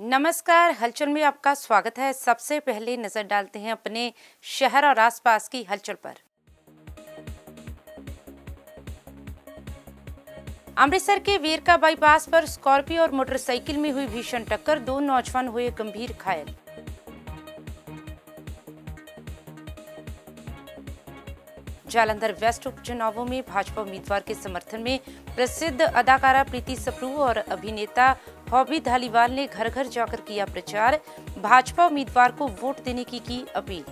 नमस्कार, हलचल में आपका स्वागत है। सबसे पहले नजर डालते हैं अपने शहर और आसपास की हलचल पर। अमृतसर के वेरका बाईपास पर स्कॉर्पियो और मोटरसाइकिल में हुई भीषण टक्कर, 2 नौजवान हुए गंभीर घायल। जालंधर वेस्ट उपचुनावों में भाजपा उम्मीदवार के समर्थन में प्रसिद्ध अदाकारा प्रीति सप्रू और अभिनेता हॉबी धालीवाल ने घर घर जाकर किया प्रचार, भाजपा उम्मीदवार को वोट देने की अपील।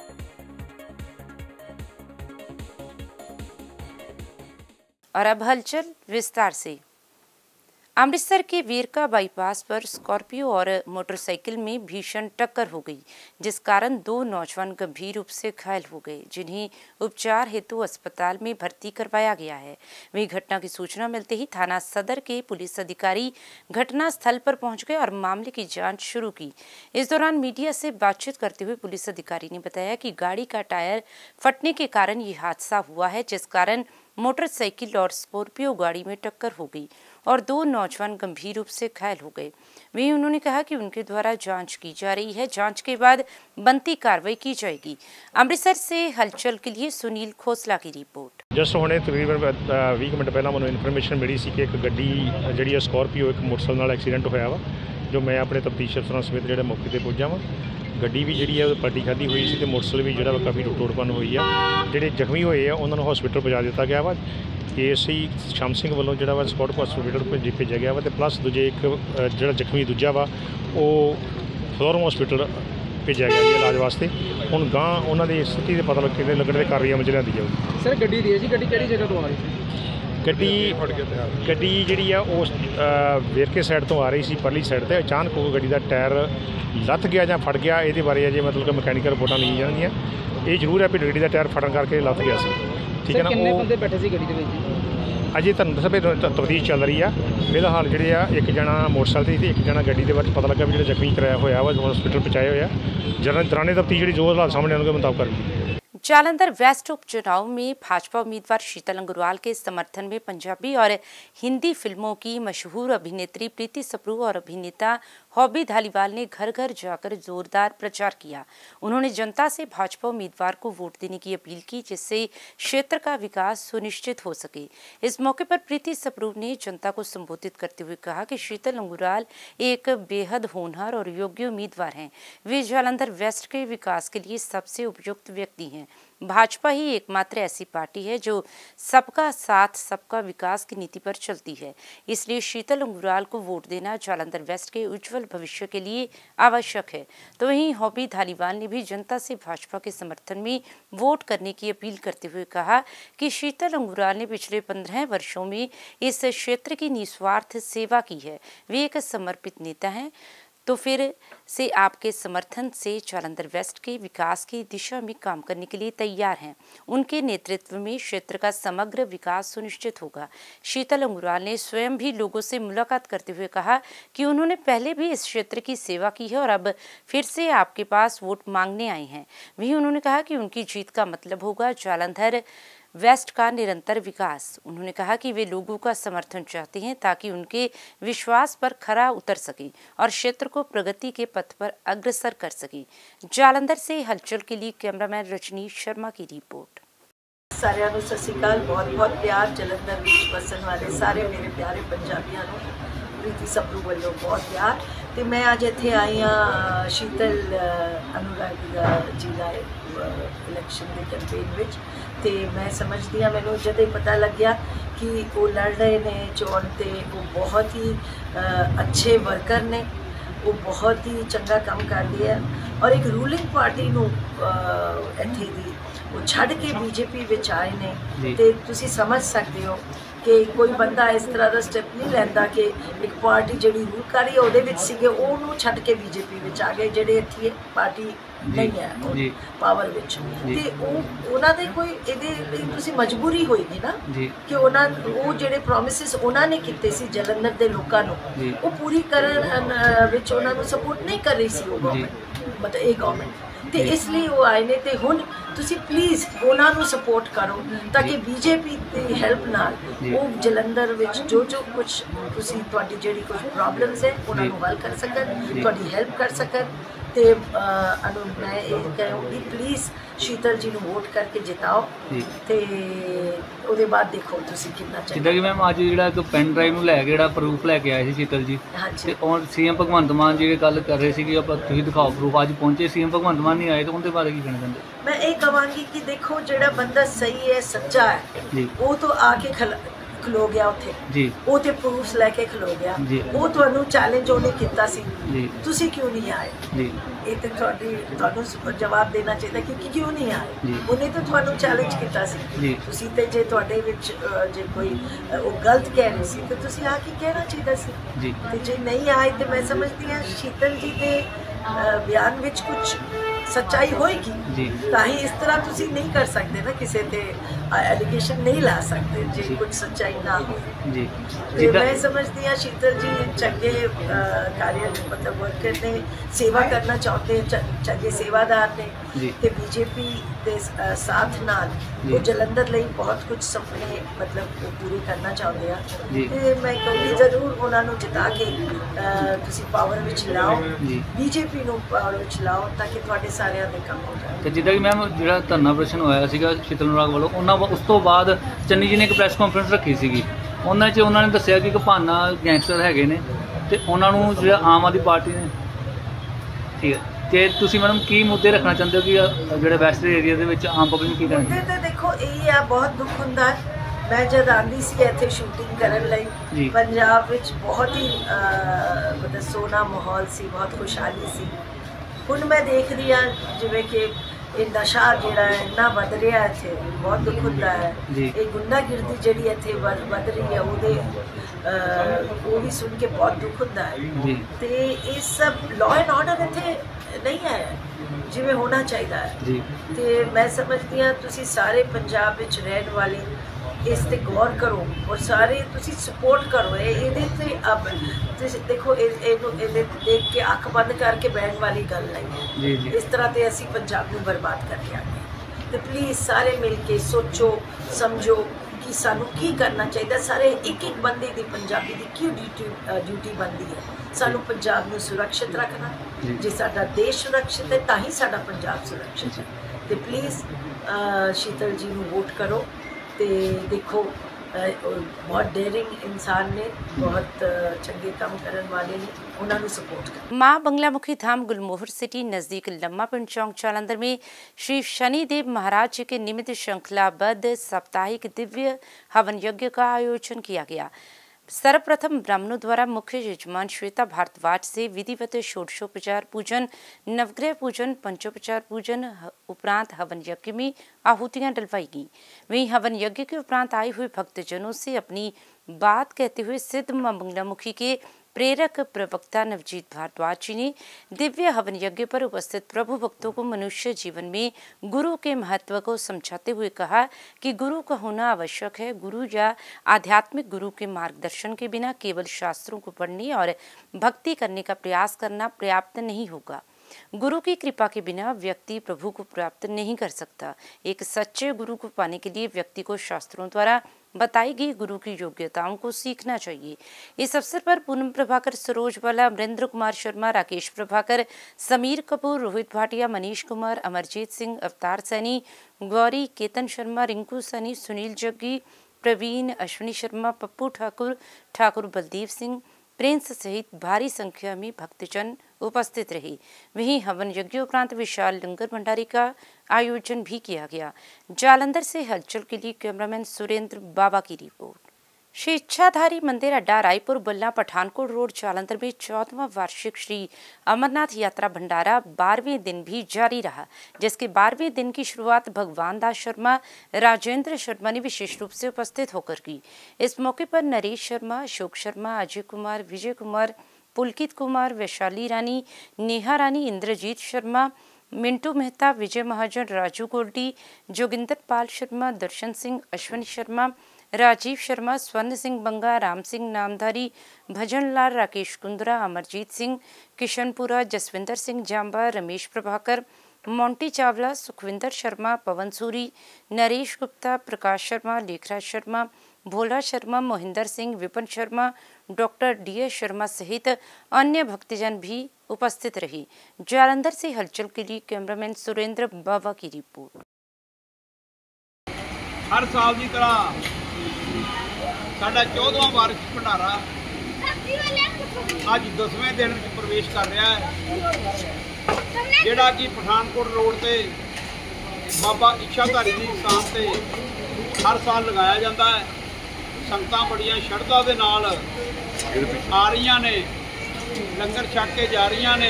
और अब हलचल विस्तार से। अमृतसर के वेरका बाईपास पर स्कॉर्पियो और मोटरसाइकिल में भीषण टक्कर हो गई, जिस कारण 2 नौजवान गंभीर रूप से घायल हो गए, जिन्हें उपचार हेतु अस्पताल में भर्ती करवाया गया है। वहीं घटना की सूचना मिलते ही थाना सदर के पुलिस अधिकारी घटना स्थल पर पहुंच गए और मामले की जांच शुरू की। इस दौरान मीडिया से बातचीत करते हुए पुलिस अधिकारी ने बताया कि गाड़ी का टायर फटने के कारण ये हादसा हुआ है, जिस कारण मोटरसाइकिल और स्कॉर्पियो गाड़ी में टक्कर हो गई और 2 नौजवान गंभीर रूप से घायल हो गए। वहीं उन्होंने कहा कि उनके द्वारा जांच की जा रही है, जांच के बाद बनती कार्रवाई की जाएगी। अमृतसर से हलचल के लिए सुनील खोसला की रिपोर्ट। जस्ट हुणे तकरीबन 20 मिनट पहला मैं इन्फॉर्मेशन मिली सी कि एक गड्डी जी स्कॉर्पियो एक मोटरसाइकिल नाल एक्सीडेंट होया वा, जो मैं अपने तफ्तीश अफसरां समेत जो मौके पर पुज्जा वा। गड्डी भी जी पलटी खाधी हुई सी ते मोटरसाइकिल भी जो काफ़ी टुट-भन्न हुई है। जोड़े जख्मी होए उन्होंने हॉस्पिटल पहुँचा दिता गया वा। KSI शाम सिंह वालों जो स्कॉट हॉस्पिटल भेजा गया वा, तो प्लस दूजे एक जो जख्मी दूजा वा वो फ्लोरम हॉस्पिटल भेजा गया जी इलाज वास्ते। हुण गां उन्होंने स्थिति का पता लगने की कार्रवाई अमल च लियांदी जाऊगी। सर गड्डी दी जी गड्डी किहड़ी जगह तो आ रही थी? गड्डी जी उस वेरके साइड तो आ रही सी, परली साइड ते अचानक वो गड्डी का टायर लथ गया या फट गया, ये बारे अजे मतलब कि मैकेनिकल रिपोर्टां ली जांदियां। ये जरूर है भी गड्डी का टायर फटन करके लथ गया सी, ठीक है ना। कितने बंदे बैठे सी गड्डी दे विच? अजे तुहानूं दस्सां भी तफ्तीश चल रही है। फिलहाल जिहड़े एक जना मोटरसाइकिल ते एक जना गड्डी दे बारे पता लगा भी जिहड़ा जख्मी कराया होया वा हॉस्पिटल पहुँचाया होया। दौरान तफ्तीश जिहड़ी जो हालात सामने आउणगे मुताबिक करनी। जालंधर वेस्ट उपचुनाव में भाजपा उम्मीदवार शीतल अंगरवाल के समर्थन में पंजाबी और हिंदी फिल्मों की मशहूर अभिनेत्री प्रीति सप्रू और अभिनेता हॉबी धालीवाल ने घर घर जाकर जोरदार प्रचार किया। उन्होंने जनता से भाजपा उम्मीदवार को वोट देने की अपील की, जिससे क्षेत्र का विकास सुनिश्चित हो सके। इस मौके पर प्रीति सप्रू ने जनता को संबोधित करते हुए कहा कि शीतल अंगरवाल एक बेहद होनहार और योग्य उम्मीदवार हैं। वे जालंधर वेस्ट के विकास के लिए सबसे उपयुक्त व्यक्ति हैं। भाजपा ही एकमात्र ऐसी पार्टी है जो सबका साथ सबका विकास की नीति पर चलती है, इसलिए शीतल अंगरवाल को वोट देना जालंधर वेस्ट के उज्जवल भविष्य के लिए आवश्यक है। तो वहीं हॉबी धालीवाल ने भी जनता से भाजपा के समर्थन में वोट करने की अपील करते हुए कहा कि शीतल अंगरवाल ने पिछले 15 वर्षों में इस क्षेत्र की निस्वार्थ सेवा की है। वे एक समर्पित नेता हैं, तो फिर से आपके समर्थन से जालंधर वेस्ट के विकास की दिशा में काम करने के लिए तैयार हैं। उनके नेतृत्व में क्षेत्र का समग्र विकास सुनिश्चित होगा। शीतल अंगरवाल ने स्वयं भी लोगों से मुलाकात करते हुए कहा कि उन्होंने पहले भी इस क्षेत्र की सेवा की है और अब फिर से आपके पास वोट मांगने आए हैं। वहीं उन्होंने कहा कि उनकी जीत का मतलब होगा जालंधर वेस्ट का निरंतर विकास। उन्होंने कहा कि वे लोगों का समर्थन चाहते हैं ताकि उनके विश्वास पर खरा उतर सके और क्षेत्र को प्रगति के पथ पर अग्रसर कर सके। जालंधर से हलचल के लिए कैमरामैन रजनीश शर्मा की रिपोर्ट। सारिਆਂ ਨੂੰ ਸਤਿ ਸ਼੍ਰੀ ਅਕਾਲ। बहुत प्यार जलंधर ਵਿੱਚ ਵਸਣ ਵਾਲੇ ਸਾਰੇ ਮੇਰੇ ਪਿਆਰੇ ਪੰਜਾਬੀਆਂ ਨੂੰ प्रीति सप्रू ਵੱਲੋਂ बहुत प्यार। ਤੇ मैं ਅੱਜ ਇੱਥੇ आई हाँ शीतल अनुराग जी ਦਾ इलैक्शन के कैंपेन ਵਿੱਚ। ਤੇ मैं समझदी हाँ मैनूं जदों ही पता लग्या कि वो लड़ रहे ने चोण ते वो बहुत ही अच्छे वर्कर ने, वो बहुत ही चंगा काम करदी है और एक रूलिंग पार्टी नूं इत्थे दी वो छड़ के बीजेपी विच आए ने। ते तुसीं समझ सकते हो कि कोई बंदा इस तरह का स्टैप नहीं लैंदा कि एक पार्टी जिहड़ी रूल कर रही है उहदे विच सीगे ओहनूं छड्ड के बीजेपी विच आ गए, जिहड़े इत्थे पार्टी नहीं है पावर विच। ते उन्हां दे कोई इहदे लई तुसीं मजबूरी होएगी ना कि उन्हां वो जिहड़े प्रोमिसिस उन्हां ने कीते सी जलंधर दे लोकां नूं वो पूरी करन विच उन्हां नूं सपोर्ट नहीं कर रही सी वो गवर्नमेंट, मतलब ये गवर्नमेंट। तो इसलिए वो आए ने ते हुण ਤੁਸੀਂ ਪਲੀਜ਼ ਉਹਨਾਂ ਨੂੰ ਸਪੋਰਟ ਕਰੋ ਤਾਂ ਕਿ ਬੀਜੇਪੀ ਦੀ ਹੈਲਪ ਨਾਲ ਉਹ ਜਲੰਧਰ ਵਿੱਚ ਜੋ ਕੁਝ ਤੁਸੀਂ ਤੁਹਾਡੀ ਜਿਹੜੀ ਕੁਝ ਪ੍ਰੋਬਲਮਸ ਹੈ ਉਹਨਾਂ ਨੂੰ ਹੱਲ ਕਰ ਸਕਣ, ਤੁਹਾਡੀ ਹੈਲਪ ਕਰ ਸਕਣ। ਤੇ ਮੈਂ ਇਹ ਕਹਾਂਗੀ ਪਲੀਜ਼ ਸ਼ੀਤਲ ਜੀ ਨੂੰ ਵੋਟ ਕਰਕੇ ਜਿਤਾਓ ਤੇ ਉਹਦੇ ਬਾਅਦ ਦੇਖੋ ਤੁਸੀਂ ਕਿੰਨਾ ਚਾਹੀਦਾ। ਜਿੱਦਾਂ ਕਿ ਮੈਮ ਅੱਜ ਜਿਹੜਾ ਇੱਕ ਪੈਨ ਡਰਾਈਵ ਨੂੰ ਲੈ ਕੇ ਜਿਹੜਾ ਪ੍ਰੂਫ ਲੈ ਕੇ ਆਏ ਸੀ ਸ਼ੀਤਲ ਜੀ, ਤੇ ਔਰ ਸੀਐਮ ਭਗਵੰਤ ਮਾਨ ਜੀ ਗੱਲ ਕਰ ਰਹੇ ਸੀ ਕਿ ਆਪਾਂ ਤੁਸੀਂ ਦਿਖਾਓ ਪ੍ਰੂਫ, ਅੱਜ ਪਹੁੰਚੇ ਸੀਐਮ ਭਗਵੰਤ ਮਾਨ ਨਹੀਂ ਆਏ, ਤਾਂ ਉਹਦੇ ਬਾਰੇ ਕੀ ਕਹਿਣਾ ਚਾਹੁੰਦੇ? ਮੈਂ ਇਹ ਕਹਾਂਗੀ ਕਿ ਦੇਖੋ ਜਿਹੜਾ ਬੰਦਾ ਸਹੀ ਹੈ, ਸੱਚਾ ਹੈ, ਉਹ ਤਾਂ ਆ ਕੇ ਖਲੋ ਗਿਆ ਉੱਥੇ ਜੀ, ਉਹ ਤੇ ਪ੍ਰੂਫਸ ਲੈ ਕੇ ਖਲੋ ਗਿਆ। ਉਹ ਤੁਹਾਨੂੰ ਚੈਲੰਜ ਉਹਨੇ ਕੀਤਾ ਸੀ, ਤੁਸੀਂ ਕਿਉਂ ਨਹੀਂ ਆਏ ਜੀ? ਇਹ ਤੇ ਤੁਹਾਨੂੰ ਜਵਾਬ ਦੇਣਾ ਚਾਹੀਦਾ ਕਿ ਕਿਉਂ ਨਹੀਂ ਆਏ। ਉਹਨੇ ਤਾਂ ਤੁਹਾਨੂੰ ਚੈਲੰਜ ਕੀਤਾ ਸੀ, ਤੁਸੀਂ ਤੇ ਜੇ ਤੁਹਾਡੇ ਵਿੱਚ ਜੇ ਕੋਈ ਉਹ ਗਲਤ ਕਹਿ ਰਹੇ ਸੀ ਤੇ ਤੁਸੀਂ ਆ ਕੇ ਕਹਿਣਾ ਚਾਹੀਦਾ ਸੀ। ਤੇ ਜੇ ਨਹੀਂ ਆਏ ਤੇ ਮੈਂ ਸਮਝਦੀ ਹਾਂ ਸ਼ੀਤਲ ਜੀ ਦੇ ਬਿਆਨ ਵਿੱਚ ਕੁਝ ਸੱਚਾਈ ਹੋਏਗੀ, ਤਾਂ ਹੀ ਇਸ ਤਰ੍ਹਾਂ ਤੁਸੀਂ ਨਹੀਂ ਕਰ ਸਕਦੇ ਨਾ, ਕਿਸੇ ਤੇ ਐਲੀਗੇਸ਼ਨ ਨਹੀਂ ਲਾ ਸਕਦੇ ਜੇ ਕੁਝ ਸੱਚਾਈ ਨਾ ਹੋਵੇ। ਤੇ ਮੈਂ ਸਮਝਦੀ ਹਾਂ ਸ਼ੀਤਲ ਜੀ ਚੰਗੇ ਕਾਰਿਆ ਮਤਲਬ ਵਰਕਰ ਨੇ, ਸੇਵਾ ਕਰਨਾ ਚਾਹੁੰਦੇ, ਚੰਗੇ ਸੇਵਾਦਾਰ ਨੇ ਤੇ ਬੀਜੇਪੀ ਦੇ ਸਾਥ ਨਾਲ ਉਹ ਜਲੰਧਰ ਲਈ ਬਹੁਤ ਕੁਝ ਸੁਪਨੇ ਮਤਲਬ ਪੂਰੇ ਕਰਨਾ ਚਾਹੁੰਦੇ ਆ। ਤੇ ਮੈਂ ਕਹੂੰਗੀ ਜ਼ਰੂਰ ਉਹਨਾਂ ਨੂੰ ਜਿਤਾ ਕੇ ਤੁਸੀਂ ਪਾਵਰ ਵਿੱਚ ਲਾਓ, ਬੀਜੇਪੀ ਨੂੰ ਪਾਵਰ ਵਿੱਚ ਲਾਓ ਤਾਂ ਕਿ ਤੁਹਾਡੇ ਸਾਰਿਆਂ ਦੇ ਕੰਮ ਹੋ ਜਾਣ। ਤੇ ਜਿੱਦਾਂ ਕਿ ਮੈਮ ਜਿਹੜਾ ਧਰਨਾ ਪ੍ਰਦਰਸ਼ਨ ਹੋਇਆ ਸੀਗਾ ਸ਼ੀਤਲ ਨੂਰਾਗ ਵੱਲੋਂ, ਉਸ ਤੋਂ ਬਾਅਦ ਚੰਨੀ ਜੀ ਨੇ ਇੱਕ ਪ੍ਰੈਸ ਕਾਨਫਰੰਸ ਰੱਖੀ ਸੀਗੀ, ਉਹਨਾਂ ਨੇ ਦੱਸਿਆ ਕਿ ਭਾਨਾ ਗੈਂਗਸਟਰ ਹੈਗੇ ਨੇ ਤੇ ਉਹਨਾਂ ਨੂੰ ਜਿਹੜਾ ਆਮ ਆਦਮੀ ਪਾਰਟੀ ਨੇ, ਠੀਕ ਹੈ, ਤੇ ਤੁਸੀਂ ਮੈਡਮ ਕੀ ਮੁੱਦੇ ਰੱਖਣਾ ਚਾਹੁੰਦੇ ਹੋ ਕਿ ਜਿਹੜੇ ਵੈਸਟਰਨ ਏਰੀਆ ਦੇ ਵਿੱਚ ਆਮ ਪਬਲਿਕ ਨੂੰ ਕੀ ਕਰਨਾ? ਮੁੱਦੇ ਤੇ ਦੇਖੋ ਇਹ ਆ, ਬਹੁਤ ਦੁੱਖ ਹੁੰਦਾ ਹੈ। ਮੈਂ ਜਦ ਆਉਂਦੀ ਸੀ ਇੱਥੇ ਸ਼ੂਟਿੰਗ ਕਰਨ ਲਈ, ਪੰਜਾਬ ਵਿੱਚ ਬਹੁਤ ਹੀ ਮਤਲਬ ਸੋਹਣਾ ਮਾਹੌਲ ਸੀ, ਬਹੁਤ ਖੁਸ਼ਹਾਲੀ ਸੀ। ਹੁਣ ਮੈਂ ਦੇਖਦੀ ਹਾਂ ਜਿਵੇਂ ਕਿ ਇਹ ਨਸ਼ਾ ਜਿਹੜਾ ਹੈ ਇੰਨਾ ਵੱਧ ਰਿਹਾ ਇੱਥੇ, ਬਹੁਤ ਦੁੱਖ ਹੁੰਦਾ ਹੈ। ਇਹ ਗੁੰਡਾਗਰਦੀ ਜਿਹੜੀ ਇੱਥੇ ਵੱਧ ਰਹੀ ਹੈ, ਉਹ ਵੀ ਸੁਣ ਕੇ ਬਹੁਤ ਦੁੱਖ ਹੁੰਦਾ ਹੈ। ਤੇ ਇਹ ਸਭ ਲਾਅ ਐਂਡ ਆਰਡਰ ਇੱਥੇ ਨਹੀਂ ਹੈ ਜਿਵੇਂ ਹੋਣਾ ਚਾਹੀਦਾ ਹੈ। ਤੇ ਮੈਂ ਸਮਝਦੀ ਹਾਂ ਤੁਸੀਂ ਸਾਰੇ ਪੰਜਾਬ ਵਿੱਚ ਰਹਿਣ ਵਾਲੇ ਇਸ ਤੇ ਗੌਰ ਕਰੋ ਔਰ ਸਾਰੇ ਤੁਸੀਂ ਸਪੋਰਟ ਕਰੋ। ਇਹਦੇ ਤੇ ਅਬ ਤੁਸੀਂ ਦੇਖੋ ਇਹਦੇ ਦੇਖ ਕੇ ਅੱਖ ਬੰਦ ਕਰਕੇ ਬਹਿਣ ਵਾਲੀ ਗੱਲ ਨਹੀਂ ਹੈ। ਇਸ ਤਰ੍ਹਾਂ ਤੇ ਅਸੀਂ ਪੰਜਾਬ ਨੂੰ ਬਰਬਾਦ ਕਰ ਦਿਆਂਗੇ। ਤੇ ਪਲੀਜ਼ ਸਾਰੇ ਮਿਲ ਕੇ ਸੋਚੋ ਸਮਝੋ ਕਿ ਸਾਨੂੰ ਕੀ ਕਰਨਾ ਚਾਹੀਦਾ। ਸਾਰੇ ਇੱਕ ਬੰਦੇ ਦੀ ਪੰਜਾਬੀ ਦੀ ਕੀ ਡਿਊਟੀ ਬਣਦੀ ਹੈ। ਸਾਨੂੰ ਪੰਜਾਬ ਨੂੰ ਸੁਰੱਖਿਅਤ ਰੱਖਣਾ, ਜੇ ਸਾਡਾ ਦੇਸ਼ ਸੁਰੱਖਿਅਤ ਹੈ ਤਾਂ ਹੀ ਸਾਡਾ ਪੰਜਾਬ ਸੁਰੱਖਿਅਤ ਹੈ। ਤੇ ਪਲੀਜ਼ ਸ਼ੀਤਲ ਜੀ ਨੂੰ ਵੋਟ ਕਰੋ। ਤੇ ਦੇਖੋ ਬਹੁਤ ਡੇਰਿੰਗ इंसान ने, बहुत चंगे काम करने वाले ने, उन्होंने सपोर्ट कर। माँ बंगलामुखी धाम गुलमोहर सिटी नज़दीक लम्मा पिंड चौक जालंधर में श्री शनिदेव महाराज जी के निमित्त श्रृंखलाबद्ध साप्ताहिक दिव्य हवन यज्ञ का आयोजन किया गया। सर्वप्रथम ब्राह्मणों द्वारा मुख्य यजमान श्वेता भारद्वाज से विधिवत षोडशोपचार पूजन, नवग्रह पूजन, पंचोपचार पूजन उपरांत हवन यज्ञ में आहुतियां डलवाई गईं। वहीं हवन यज्ञ के उपरांत आए हुए भक्तजनों से अपनी बात कहते हुए सिद्ध मां बंगलामुखी के प्रेरक प्रवक्ता नवजीत भारद्वाज जी ने दिव्य हवन यज्ञ पर उपस्थित प्रभु भक्तों को मनुष्य जीवन में गुरु के महत्व को समझाते हुए कहा कि गुरु का होना आवश्यक है। गुरु या आध्यात्मिक गुरु के मार्गदर्शन के बिना केवल शास्त्रों को पढ़ने और भक्ति करने का प्रयास करना पर्याप्त नहीं होगा। गुरु की कृपा के बिना व्यक्ति प्रभु को प्राप्त नहीं कर सकता। एक सच्चे गुरु को पाने के लिए व्यक्ति को शास्त्रों द्वारा बताई गई गुरु की योग्यताओं को सीखना चाहिए। इस अवसर पर पूनम प्रभाकर, सरोज बाला, अमरेंद्र कुमार शर्मा, राकेश प्रभाकर, समीर कपूर, रोहित भाटिया, मनीष कुमार, अमरजीत सिंह, अवतार सैनी, गौरी, केतन शर्मा, रिंकू सैनी, सुनील जग्गी, प्रवीण, अश्विनी शर्मा, पप्पू ठाकुर बलदेव सिंह, प्रिंस सहित भारी संख्या में भक्तजन उपस्थित रहे। वहीं हवन यज्ञ उपरांत विशाल लंगर भंडारे का आयोजन भी किया गया। जालंधर से हलचल के लिए कैमरामैन सुरेंद्र बाबा की रिपोर्ट। श्री इच्छाधारी मंदिर अड्डा, रायपुर बल्ला, पठानकोट रोड, जालंधर में 14वां वार्षिक श्री अमरनाथ यात्रा भंडारा 12वें दिन भी जारी रहा, जिसके 12वें दिन की शुरुआत भगवान दास शर्मा, राजेंद्र शर्मा ने विशेष रूप से उपस्थित होकर की। इस मौके पर नरेश शर्मा, अशोक शर्मा, अजय कुमार, विजय कुमार, पुलकित कुमार, वैशाली रानी, नेहा रानी, इंद्रजीत शर्मा, मिंटू मेहता, विजय महाजन, राजू गोल्डी, जोगिंदर पाल शर्मा, दर्शन सिंह, अश्विनी शर्मा, राजीव शर्मा, स्वर्ण सिंह बंगा, राम सिंह नामधारी, भजन लाल, राकेश कुंद्रा, अमरजीत सिंह, किशनपुरा, जसविंदर सिंह जांबा, रमेश प्रभाकर, मोंटी चावला, सुखविंदर शर्मा, पवन सूरी, नरेश गुप्ता, प्रकाश शर्मा, लेखराज शर्मा, भोला शर्मा, मोहिंदर सिंह, विपिन शर्मा, डॉक्टर DS शर्मा सहित अन्य भक्तजन भी उपस्थित रही। जालंधर से हलचल के लिए कैमरामैन सुरेंद्र बाबा की रिपोर्ट। हर साल की तरह साडा 14वां वार्षिक भंडारा अज 10वें दिन प्रवेश कर रहा है, जिहड़ा कि पठानकोट रोड से बाबा इच्छाधारी की स्थान से हर साल लगाया जाता है। संगतां बड़ियां शरधा दे नाल आ रही ने, लंगर छक के जा रही ने।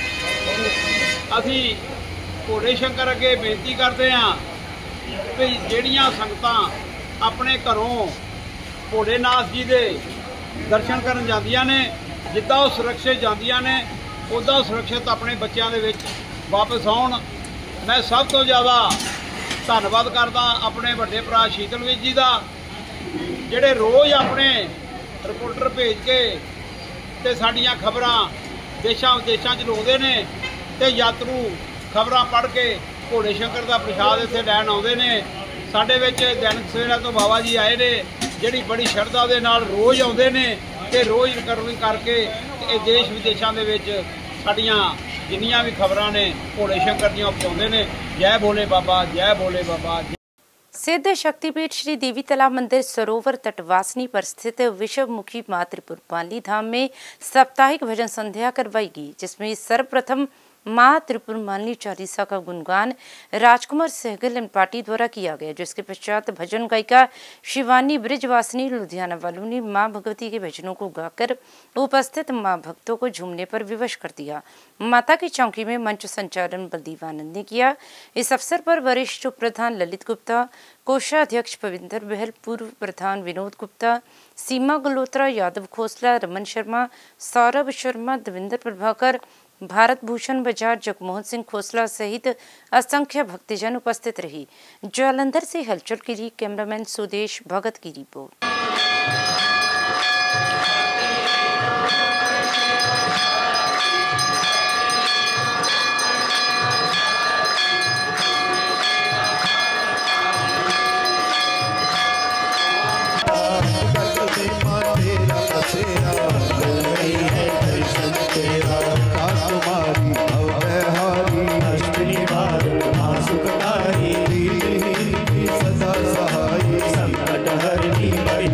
असी घोड़े शंकर अगे बेनती करते हैं भी ਜਿਹੜੀਆਂ संगतां अपने घरों भोलेनाथ जी के दर्शन करन जांदियां ने, जिद्दां वो सुरक्षित जांदियां ने उद्दां सुरक्षित अपने बच्चों के वापस आउण। मैं सब तो ज़्यादा धन्नवाद करदा अपने वड्डे भरा शीतलवीर जी का, जिहड़े रोज़ अपने रिपोर्टर भेज के ते साडियां खबरां देशां विदेशां च लाउंदे ने ते यात्रु खबरां पढ़ के घोड़े शंकर का प्रसाद इत्थे लैण आउंदे ने। साडे विच दैनिक सवेरा तो बाबा जी आए ने, जिहड़ी बड़ी शरधा दे नाल रोज़ आउंदे ने ते रोज़ रिकवरी करके देश विदेशां दे विच साडियां जिन्नियां भी खबरां ने घोड़े शंकर दीयां पहुंचाउंदे ने। जय भोले बाबा, जय भोले बाबा। सिद्ध शक्तिपीठ श्री देवी तालाब मंदिर सरोवर तटवासनी पर स्थित विश्वमुखी मां त्रिपुरपाली धाम में साप्ताहिक भजन संध्या करवाई गई, जिसमें सर्वप्रथम मां त्रिपुरपाली चालीसा का गुणगान राजकुमार सहगल एंड पार्टी द्वारा किया गया, जिसके पश्चात भजन गायिका शिवानी ब्रिजवासिनी लुधियाना वालों ने मां भगवती के भजनों को गाकर उपस्थित मां भक्तों को झूमने पर विवश कर दिया। माता की चौकी में मंच संचालन बलदेव आनंद ने किया। इस अवसर पर वरिष्ठ उप प्रधान ललित गुप्ता, कोषाध्यक्ष पविंदर बहल, पूर्व प्रधान विनोद गुप्ता, सीमा गल्होत्रा, यादव खोसला, रमन शर्मा, सौरभ शर्मा, देवेंद्र प्रभाकर, भारत भूषण बजाज, जगमोहन सिंह खोसला सहित असंख्य भक्तजन उपस्थित रही। जालंधर से हलचल के लिए कैमरामैन सुदेश भगत की रिपोर्ट। सदा सहाई संकट हरनी बड़ी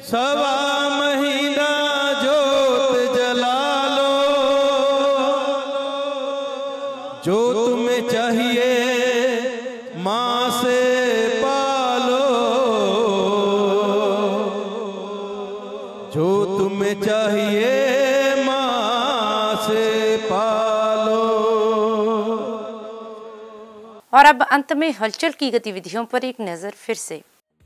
सवा महीना जोत जला लो, जो तुम्हें चाहिए माँ से पालो, जो तुम्हें चाहिए माँ से पालो। और अब अंत में हलचल की गतिविधियों पर एक नजर फिर से।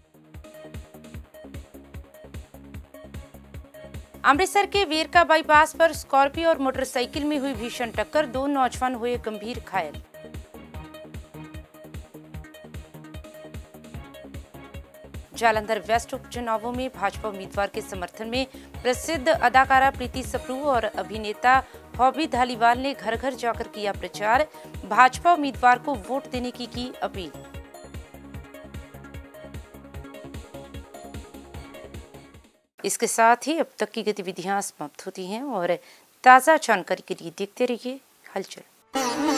अमृतसर के वेरका बाईपास पर स्कॉर्पियो और मोटरसाइकिल में हुई भीषण टक्कर, 2 नौजवान हुए गंभीर घायल। जालंधर वेस्ट उपचुनावों में भाजपा उम्मीदवार के समर्थन में प्रसिद्ध अदाकारा प्रीति सप्रू और अभिनेता हॉबी धालीवाल ने घर घर जाकर किया प्रचार, भाजपा उम्मीदवार को वोट देने की अपील। इसके साथ ही अब तक की गतिविधियां समाप्त होती हैं और ताज़ा जानकारी के लिए देखते रहिए हलचल।